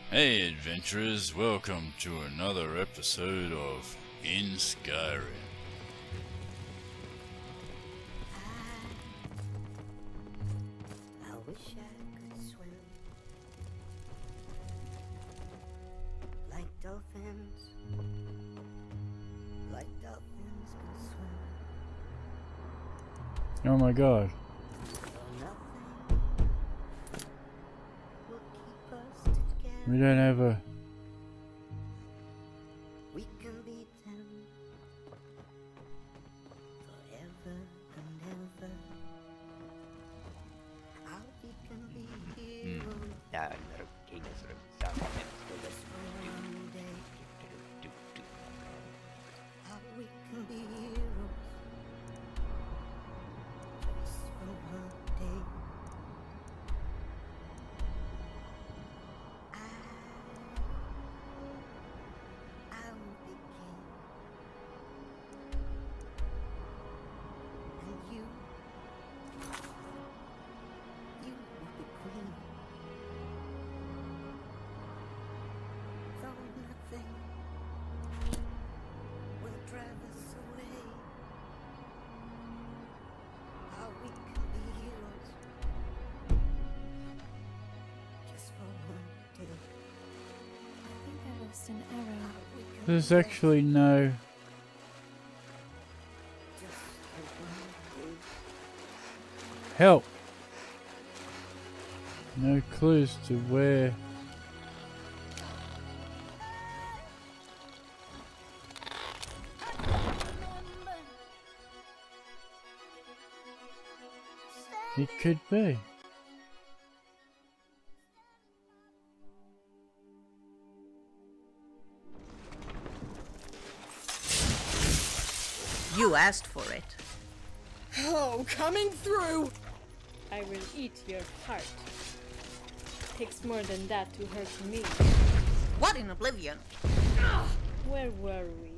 Hey adventurers, welcome to another episode of In Skyrim. I wish I could swim like dolphins can swim. Oh my god. Nothing will keep us together. We don't have a... We can beat them forever and ever. How we can be heroes just for one day. How we can be heroes just for one day. I will be king, and you will be queen. Though nothing will drive us away, how we can be heroes just for one day. I think I lost an arrow. How we can There's be actually no... just for one day. help. No clues to where... it could be. You asked for it. Oh, coming through! I will eat your heart. Takes more than that to hurt me. What in oblivion? Where were we?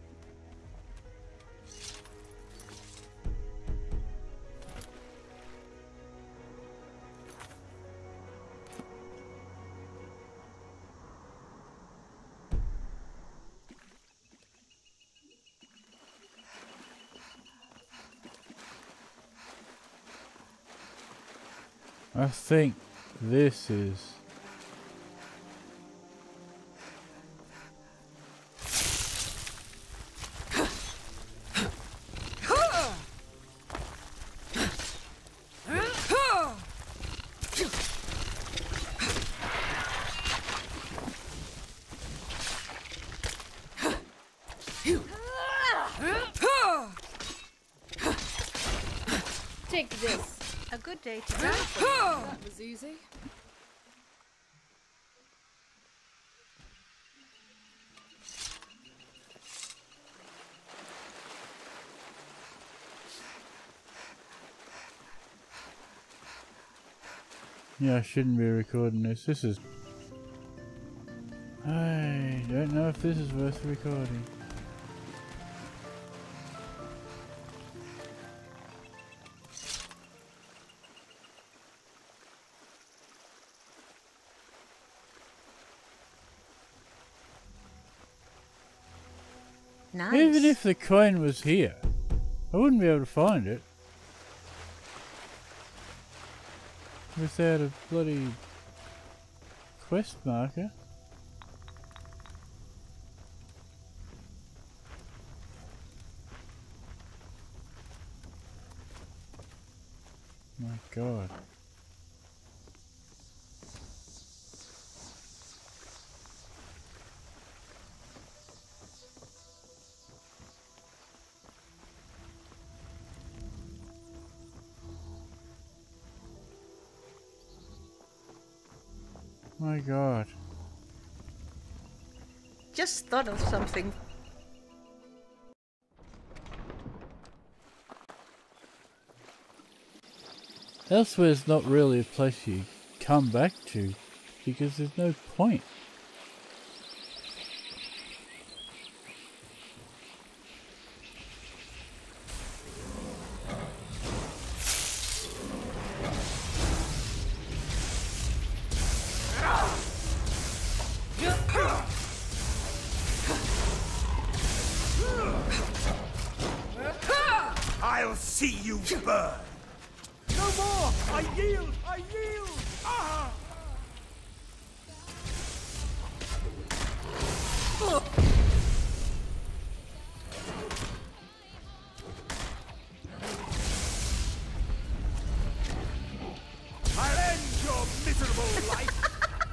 I think this is... Take this. A good day to die. That was easy. Yeah, I shouldn't be recording this. This is... I don't know if this is worth recording. Nice. Even if the coin was here, I wouldn't be able to find it. Without a bloody quest marker. My god. My god. Just thought of something. Elsewhere's not really a place you come back to because there's no point. see you burn! No more! I yield! I yield! Ah! I'll end your miserable life!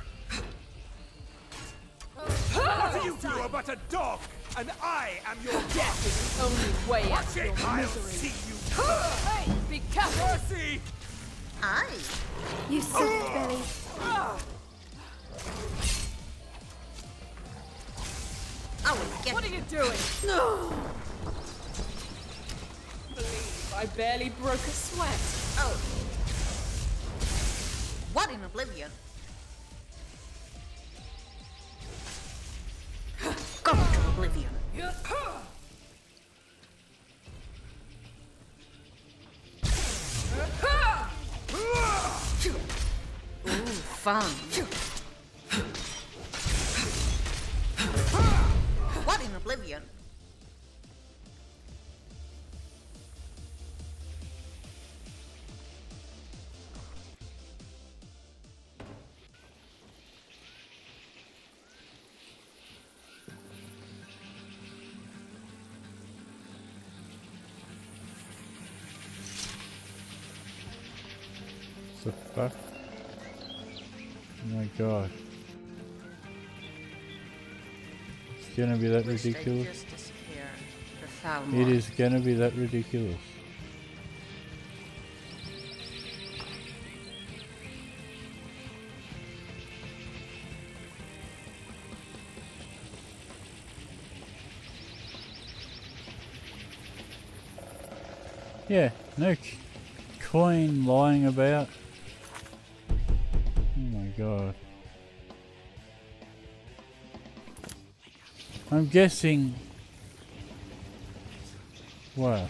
What are you two are but a dog, and I am your Death is the only way out Watch of it! your I'll misery. see you! Hey, be careful! Mercy! Aye. You soft belly. I will get What are you doing? No! Believe I barely broke a sweat. Oh. What in oblivion? Come to oblivion. Ooh, fun. What in oblivion? The fuck? Oh my god. It's gonna be that Wish they'd ridiculous? just disappear. The foul It moth. is gonna be that ridiculous. Yeah, no coin lying about. Oh my god. I'm guessing. Wow.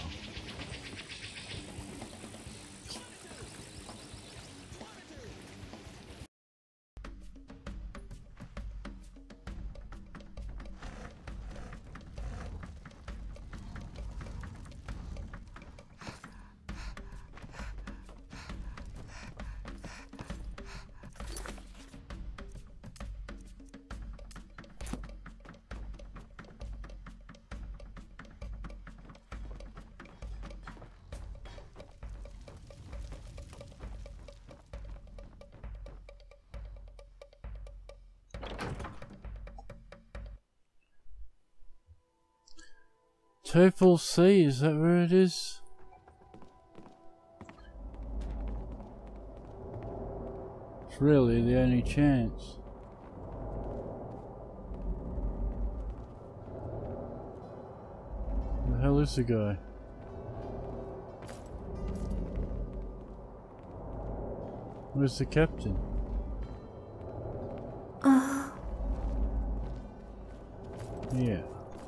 Topol C, is that where it is? It's really the only chance. Where the hell is the guy? Where's the captain? Yeah.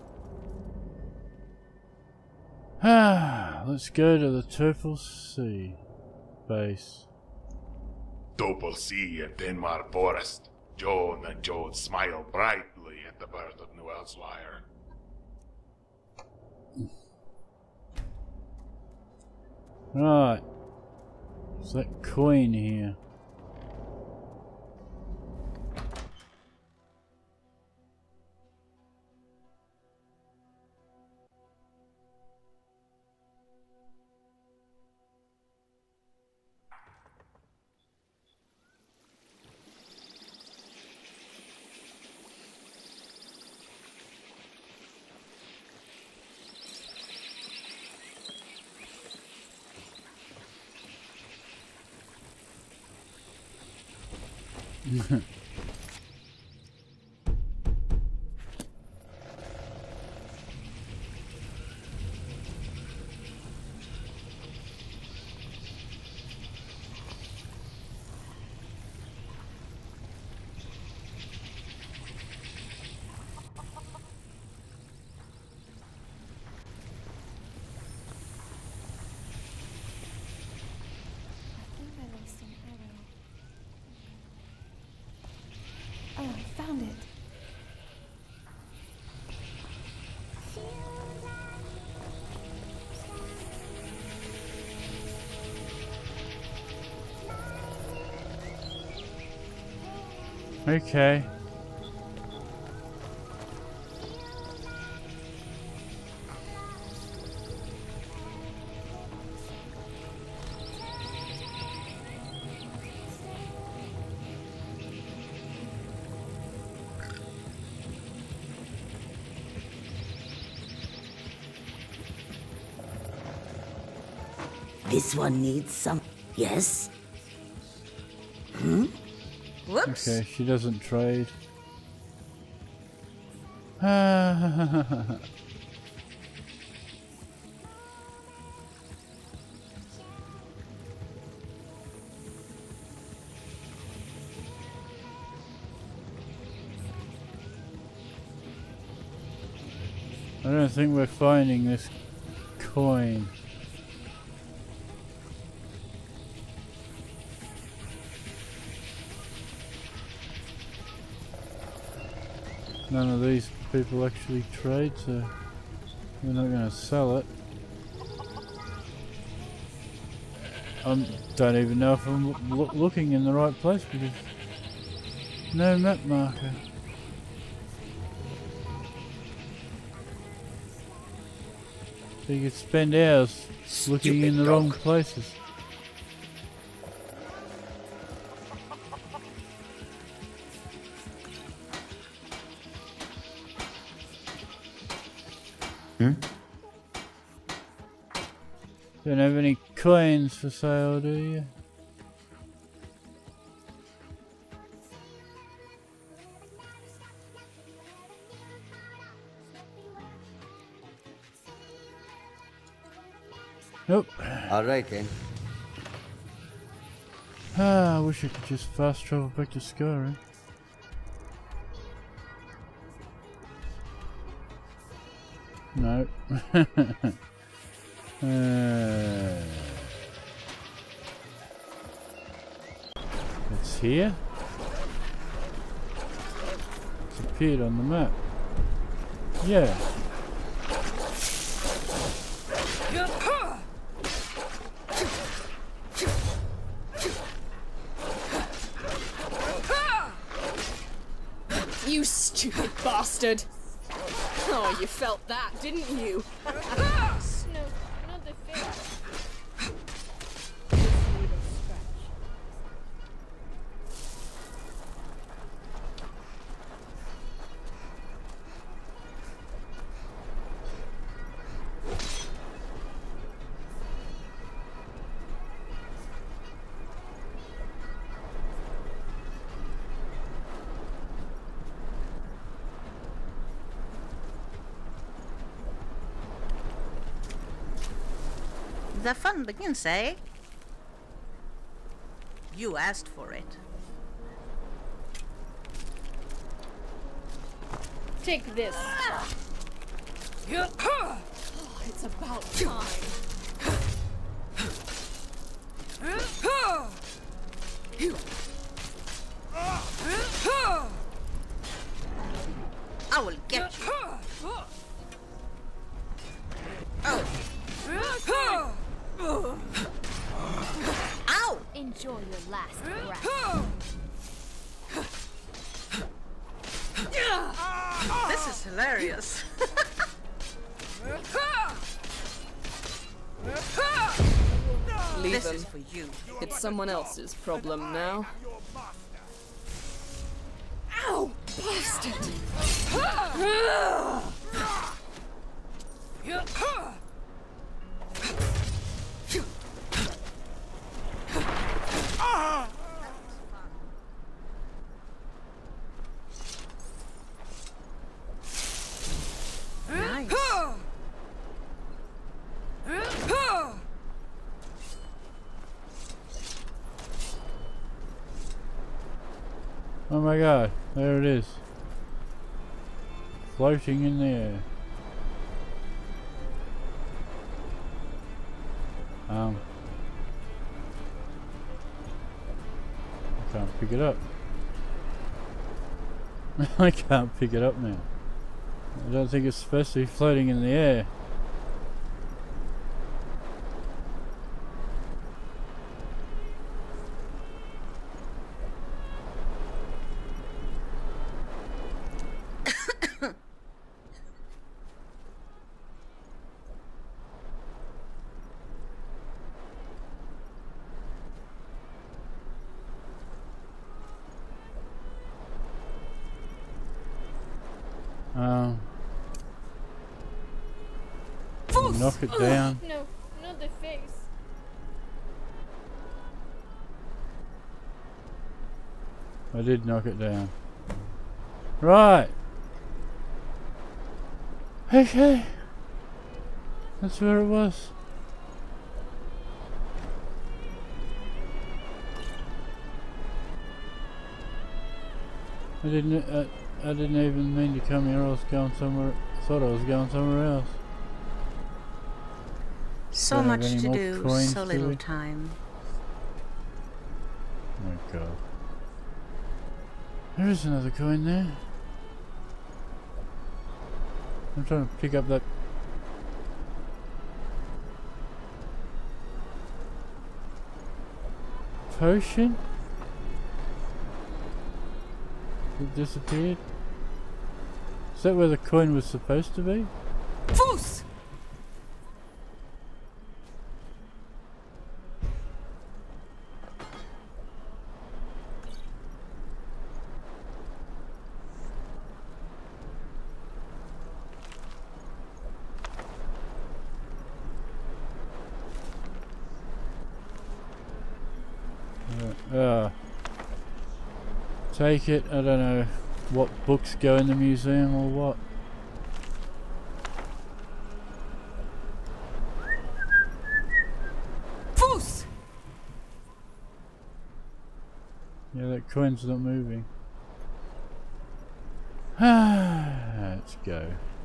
Let's go to the Topol C base. Topol C at Denmark Forest. Joan and Joan smile brightly at the birth of New Elsewire. Right. There's that coin here. Oh, I found it. Okay. This one needs some. Yes? Whoops. Okay, she doesn't trade. I don't think we're finding this coin. None of these people actually trade, so we're not going to sell it. I don't even know if I'm looking in the right place because no map marker. So you could spend hours looking in the wrong places. Don't have any coins for sale, do you? Nope. All right then. Ah, I wish I could just fast travel back to Skyrim. No. It's here. It's appeared on the map. Yeah. You stupid bastard! Oh, you felt that, didn't you? No, not the face. Just need a scratch. The fun begins, eh? You asked for it. Take this. It's about time. I will get you. Oh. Ow! Enjoy your last breath. This is hilarious. Leave This them. is for you. It's someone else's problem now. Ow! Bastard! Nice. Oh my god, there it is. Floating in the air. I can't pick it up. I can't pick it up now. I don't think it's supposed to be floating in the air. Knock it down. No, not the face. I did knock it down. Right. Okay. That's where it was. I didn't even mean to come here. I was going somewhere. I thought I was going somewhere else. So Don't have much any to more do, coins, so do little we? time. Oh my god. There is another coin there. I'm trying to pick up that potion. It disappeared. Is that where the coin was supposed to be? Foos! Take it. I don't know what books go in the museum or what. Foos! Yeah, that coin's not moving. Let's go.